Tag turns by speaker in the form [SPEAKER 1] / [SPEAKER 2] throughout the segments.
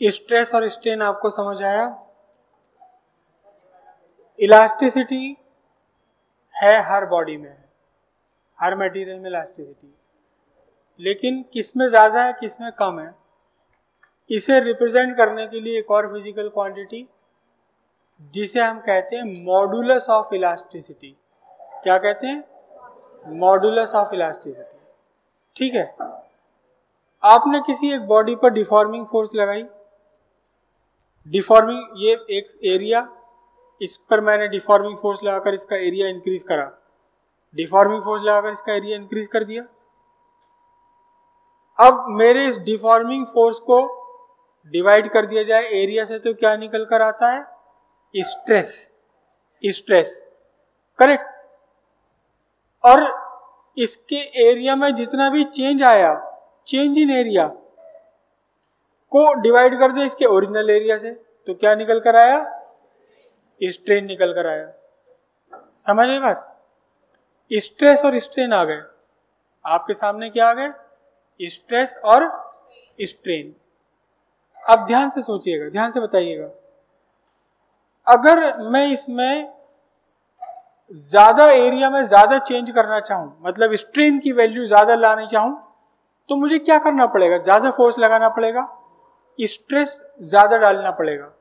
[SPEAKER 1] Stress और strain आपको समझ आया। इलास्टिसिटी है हर बॉडी में, हर मटेरियल में इलास्टिसिटी, लेकिन किस में ज़्यादा है किस में कम है, इसे रिप्रेजेंट करने के लिए एक और फिजिकल क्वांटिटी जिसे हम कहते हैं मॉडुलस ऑफ इलास्टिसिटी। क्या कहते हैं? Modulus of elasticity. ठीक है, आपने किसी एक बॉडी पर डिफॉर्मिंग फोर्स लगाई, डिफॉर्मिंग, ये एक एरिया, इस पर मैंने डिफॉर्मिंग फोर्स लगाकर इसका एरिया इंक्रीज करा, डिफॉर्मिंग फोर्स लगाकर इसका एरिया इंक्रीज कर दिया। अब मेरे इस डिफॉर्मिंग फोर्स को डिवाइड कर दिया जाए एरिया से, तो क्या निकल कर आता है? स्ट्रेस। Stress, correct. और इसके एरिया में जितना भी चेंज आया, चेंज इन एरिया को डिवाइड कर दे इसके ओरिजिनल एरिया से, तो क्या निकल कर आया? स्ट्रेन निकल कर आया। समझ गए बात? स्ट्रेस और स्ट्रेन आ गए आपके सामने। क्या आ गए? स्ट्रेस और स्ट्रेन। अब ध्यान से सोचिएगा, ध्यान से बताइएगा, अगर मैं इसमें ज्यादा एरिया में ज्यादा चेंज करना चाहूं, मतलब स्ट्रेन की वैल्यू ज्यादा लानी चाहूं, तो मुझे क्या करना पड़ेगा? ज्यादा फोर्स लगाना पड़ेगा, स्ट्रेस ज्यादा डालना पड़ेगा।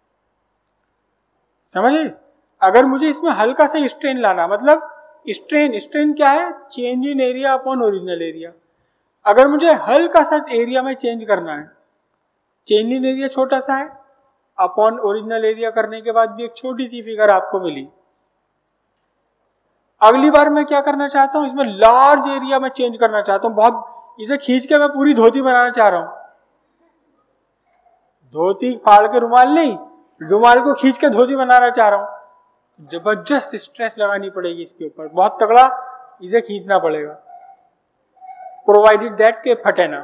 [SPEAKER 1] समझे? अगर मुझे इसमें हल्का सा स्ट्रेन लाना, मतलब स्ट्रेन, स्ट्रेन क्या है? Change in area upon original area. अगर मुझे हल्का सा एरिया में चेंज करना है, चेंज इन एरिया छोटा सा है, अपॉन ओरिजिनल एरिया करने के बाद भी एक छोटी सी फिगर आपको मिली। अगली बार मैं क्या करना चाहता हूं? इसमें लार्ज एरिया में चेंज करना चाहता हूं, बहुत, इसे खींच के मैं पूरी धोती बनाना चाह रहा हूं। धोती फाड़ के रुमाल नहीं, रुमाल को खींच के धोती बनाना चाह रहा हूं। जबरदस्त स्ट्रेस लगानी पड़ेगी इसके ऊपर, बहुत तगड़ा इसे खींचना पड़ेगा, प्रोवाइडेड दैट के फटे ना।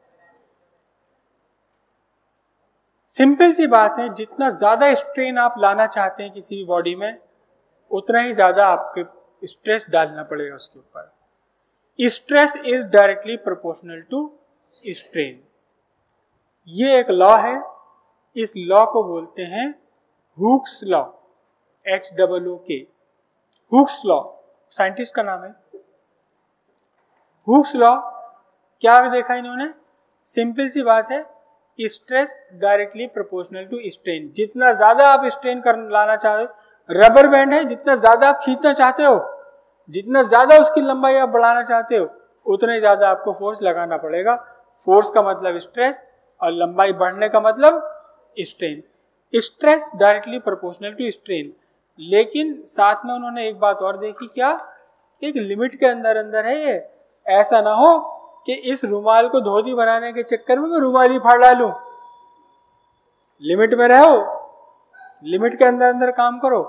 [SPEAKER 1] सिंपल सी बात है, जितना ज्यादा स्ट्रेन आप लाना चाहते हैं किसी भी बॉडी में, उतना ही ज्यादा आपके स्ट्रेस डालना पड़ेगा उसके ऊपर। Stress is directly proportional to strain. ये एक लॉ है, इस लॉ को बोलते हैं Hooke's law, HOOK, Hooke's law, scientist का नाम है। हुक्स लॉ क्या देखा इन्होंने? सिंपल सी बात है, stress directly proportional to strain. जितना ज्यादा आप स्ट्रेन कर लाना चाहते हो, रबर बैंड है, जितना ज्यादा आप खींचना चाहते हो, जितना ज्यादा उसकी लंबाई आप बढ़ाना चाहते हो, उतना ही ज्यादा आपको फोर्स लगाना पड़ेगा। फोर्स का मतलब स्ट्रेस और लंबाई बढ़ने का मतलब strain. Stress directly proportional to strain. लेकिन साथ में उन्होंने एक बात और देखी, क्या? एक लिमिट के अंदर अंदर है ये। ऐसा ना हो कि इस रुमाल को धोती बनाने के चक्कर में मैं रुमाल ही फाड़ डालूं। लिमिट में रहो, लिमिट के अंदर अंदर काम करो।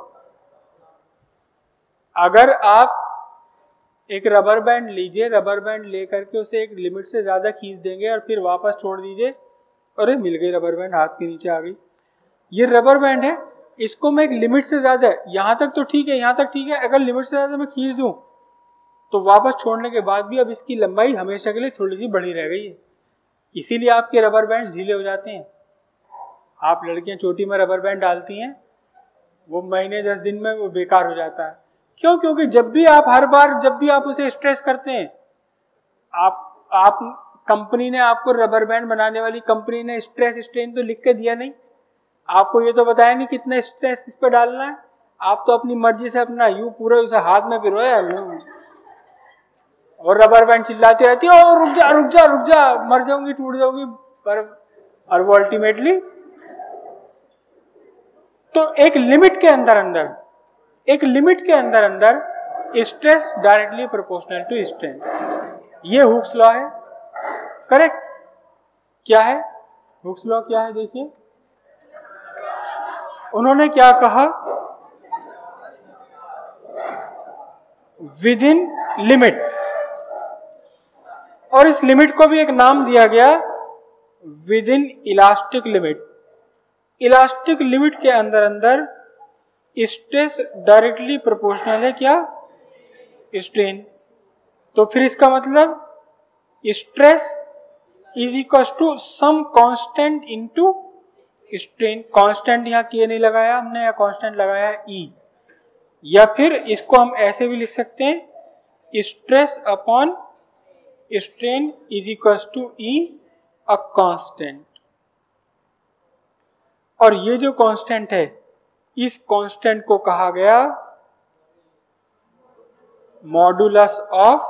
[SPEAKER 1] अगर आप एक रबर बैंड लीजिए, रबर बैंड लेकर के उसे एक लिमिट से ज्यादा खींच देंगे और फिर वापस छोड़ दीजिए, अरे मिल गई रबर बैंड, हाथ के नीचे आ गई। ये रबर बैंड है, इसको मैं एक लिमिट से ज्यादा, यहां तक तो ठीक है, यहां तक ठीक है, अगर लिमिट से ज्यादा मैं खींच दूं तो वापस छोड़ने के बाद भी अब इसकी लंबाई हमेशा के लिए थोड़ी सी बढ़ी रह गई है। इसीलिए आपके रबर बैंड ढीले हो जाते हैं। आप लड़कियां चोटी में रबर बैंड डालती हैं, वो महीने 10 दिन में वो बेकार हो जाता है। क्यों? क्योंकि जब भी आप, हर बार जब भी आप उसे स्ट्रेस करते हैं, आप कंपनी ने आपको, रबर बैंड बनाने वाली कंपनी ने स्ट्रेस स्ट्रेन तो लिख के दिया नहीं, आपको ये तो बताया नहीं कितना स्ट्रेस इस पे डालना है। आप तो अपनी मर्जी से अपना यूं पूरा उसे हाथ में पिरोया और रबर बैंड चिल्लाती रहती है, ओ रुक जा रुक जा रुक जा, मर जाऊंगी, टूट जाऊंगी। पर और वो अल्टीमेटली, तो एक लिमिट के अंदर अंदर, एक लिमिट के अंदर अंदर stress directly proportional to strain. ये हुक्स लॉ है, करेक्ट? क्या है हुक्स लॉ? क्या है देखिए, उन्होंने क्या कहा? विद इन लिमिट, और इस लिमिट को भी एक नाम दिया गया, within elastic limit. Elastic limit के अंदर अंदर स्ट्रेस डायरेक्टली प्रोपोर्शनल है क्या? स्ट्रेन। तो फिर इसका मतलब stress is equal to some constant into strain, constant यहाँ के नहीं लगाया हमने, या कांस्टेंट लगाया है ई, या फिर इसको हम ऐसे भी लिख सकते हैं stress upon strain is equal to E uh constant. और ये जो कांस्टेंट है, इस कांस्टेंट को कहा गया मॉडुलस ऑफ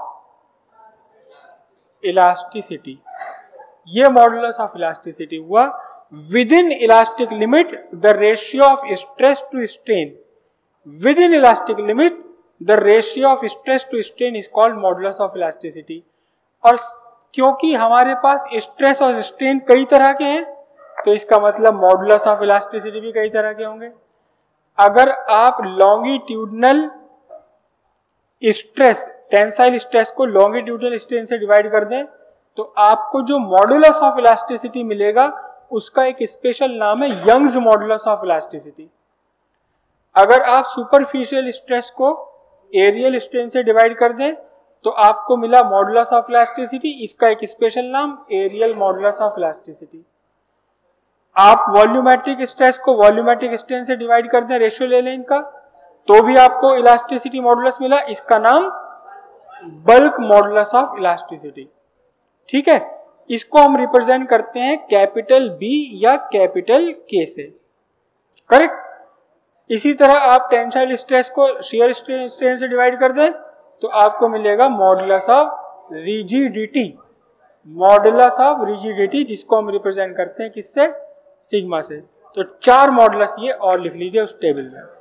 [SPEAKER 1] इलास्टिसिटी। ये मॉडुलस ऑफ इलास्टिसिटी हुआ within elastic limit the ratio of stress to strain, within elastic limit the ratio of stress to strain is called modulus of elasticity. और क्योंकि हमारे पास stress और strain कई तरह के हैं, तो इसका मतलब मॉडुलस ऑफ इलास्टिसिटी भी कई तरह के होंगे। अगर आप लॉन्गिट्यूडनल स्ट्रेस, टेंसाइल स्ट्रेस को लॉन्गिट्यूडनल स्ट्रेन से डिवाइड कर दें, तो आपको जो मॉडुलस ऑफ इलास्टिसिटी मिलेगा उसका एक स्पेशल नाम है यंग्स मॉडुलस ऑफ इलास्टिसिटी। अगर आप सुपरफिशियल स्ट्रेस को एरियल स्ट्रेन से डिवाइड कर दें तो आपको मिला मॉडुलस ऑफ इलास्टिसिटी, इसका एक स्पेशल नाम एरियल मॉडुलस ऑफ इलास्टिसिटी। आप वॉल्यूमेट्रिक स्ट्रेस को वॉल्यूमेट्रिक स्ट्रेन से डिवाइड कर दें, रेशियो ले लें इनका, तो भी आपको इलास्टिसिटी मॉडुलस मिला, इसका नाम बल्क मॉडुलस ऑफ इलास्टिसिटी। ठीक है, इसको हम रिप्रेजेंट करते हैं कैपिटल बी या कैपिटल के से, करेक्ट। इसी तरह आप टेंसाइल स्ट्रेस को शियर स्ट्रेन से डिवाइड कर दें तो आपको मिलेगा modulus of rigidity, modulus of rigidity, जिसको हम रिप्रेजेंट करते हैं किससे, सिग्मा से। तो 4 मॉडुलस ये और लिख लीजिए उस टेबल में।